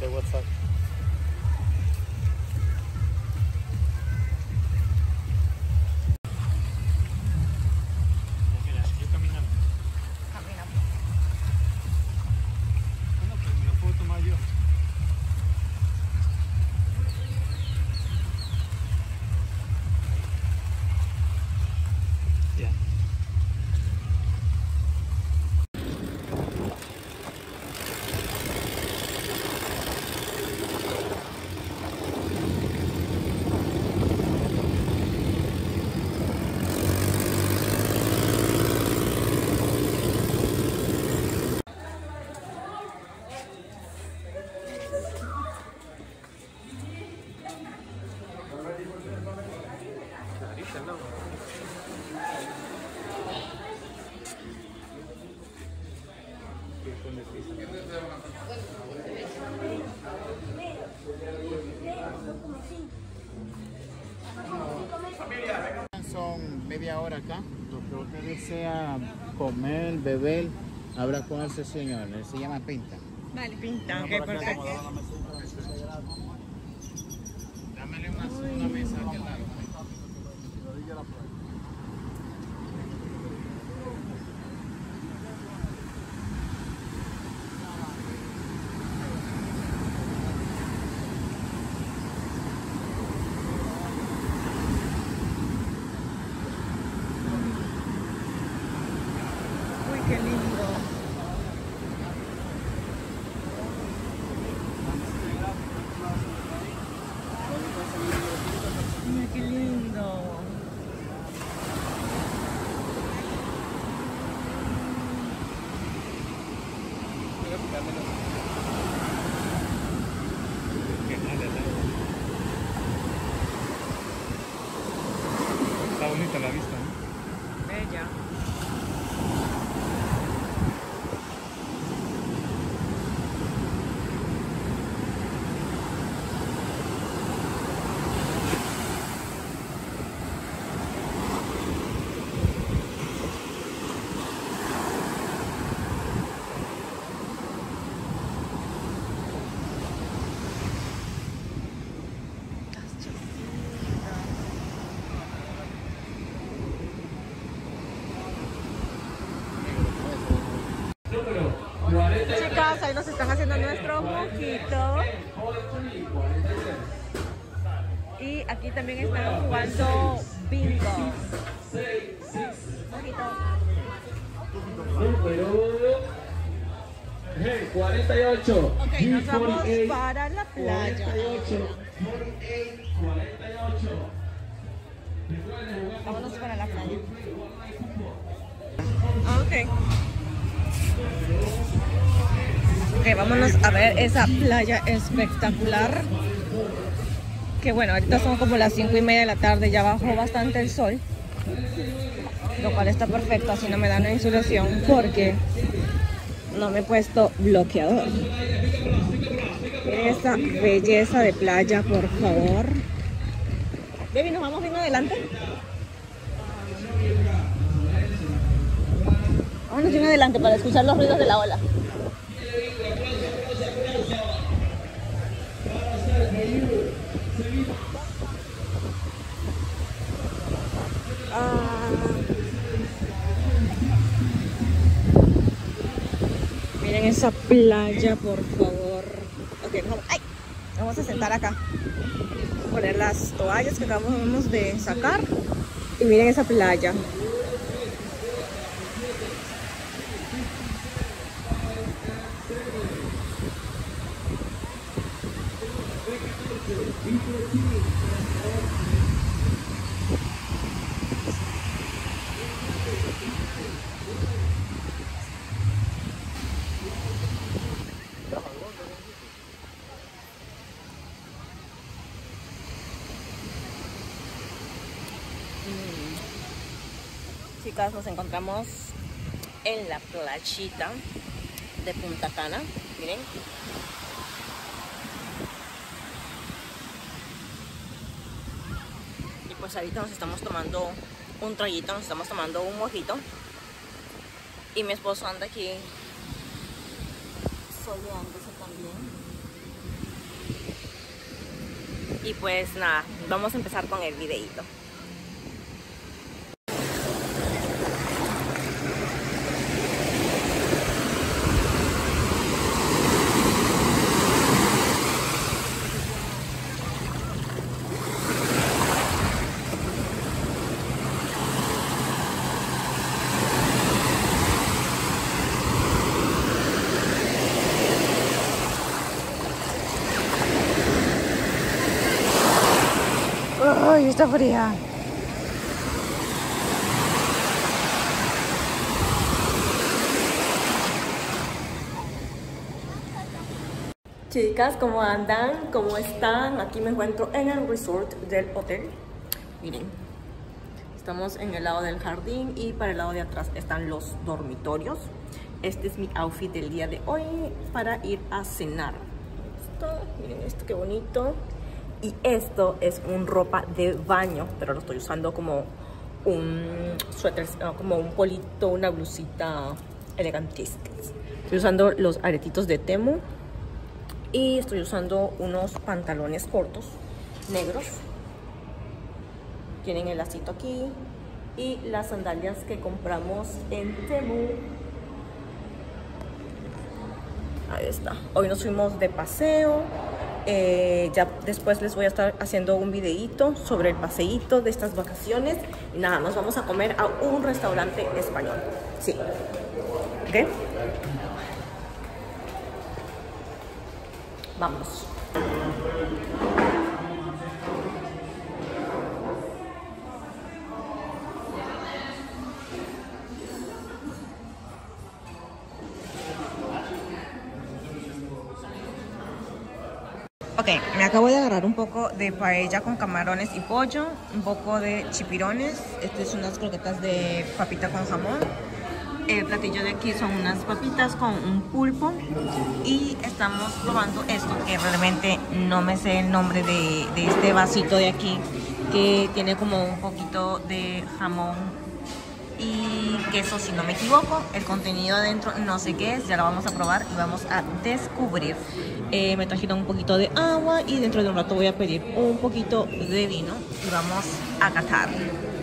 de WhatsApp. Mira, yo caminando. Caminamos. Bueno, pues me lo puedo tomar yo. Ya. Clarita, ¿no? Son media hora acá. Lo que usted desea comer, beber, habla con ese señor. Él se llama Pinta. Vale, pinta. Ok, perfecto. Dámele una mesa aquí al lado. Uy, qué lindo. Mira qué lindo. Está bonita la vista, ¿no? Bella. Chicas, ahí nos están haciendo nuestro mojito. Y aquí también están jugando bingo. Mojito. Número 48. Ok, nos vamos para la playa. 48. Vámonos para la playa. Ok. Ok, vámonos a ver esa playa espectacular. Que bueno, ahorita son como las 5:30 de la tarde, ya bajó bastante el sol. Lo cual está perfecto, así no me da una insolación porque no me he puesto bloqueador. Miren esta belleza de playa, por favor. Baby, ¿nos vamos bien adelante? Vámonos bien adelante para escuchar los ruidos de la ola. Miren esa playa, por favor. Ok, nos vamos. ¡Ay! Vamos a sentar acá. Poner las toallas que acabamos de sacar. Y miren esa playa. Chicas, nos encontramos en la playita de Punta Cana. Miren. Y pues ahorita nos estamos tomando un traguito, nos estamos tomando un mojito. Y mi esposo anda aquí soleándose también. Y pues nada, vamos a empezar con el videito. ¡Ay, está fría! Chicas, ¿cómo andan? ¿Cómo están? Aquí me encuentro en el resort del hotel. Miren, estamos en el lado del jardín y para el lado de atrás están los dormitorios. Este es mi outfit del día de hoy para ir a cenar. Miren esto, qué bonito. Y esto es un ropa de baño, pero lo estoy usando como un suéter, como un polito, una blusita elegantísima. Estoy usando los aretitos de Temu y estoy usando unos pantalones cortos negros. Tienen el lacito aquí y las sandalias que compramos en Temu. Ahí está. Hoy nos fuimos de paseo. Ya después les voy a estar haciendo un videíto sobre el paseíto de estas vacaciones. Y nada, nos vamos a comer a un restaurante español. Sí. ¿Ok? Vamos. Ok, me acabo de agarrar un poco de paella con camarones y pollo, un poco de chipirones. Estas son unas croquetas de papita con jamón. El platillo de aquí son unas papitas con un pulpo. Y estamos probando esto, que realmente no me sé el nombre de este vasito de aquí, que tiene como un poquito de jamón y queso, si no me equivoco. El contenido adentro no sé qué es, ya lo vamos a probar y vamos a descubrir. Me trajeron un poquito de agua y dentro de un rato voy a pedir un poquito de vino y vamos a catar.